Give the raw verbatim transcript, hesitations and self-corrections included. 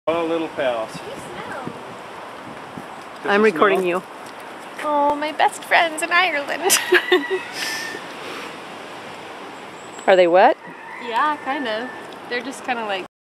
Oh, little pals. I'm recording you. Oh, my best friends in Ireland. Are they wet? Yeah, kind of. They're just kind of like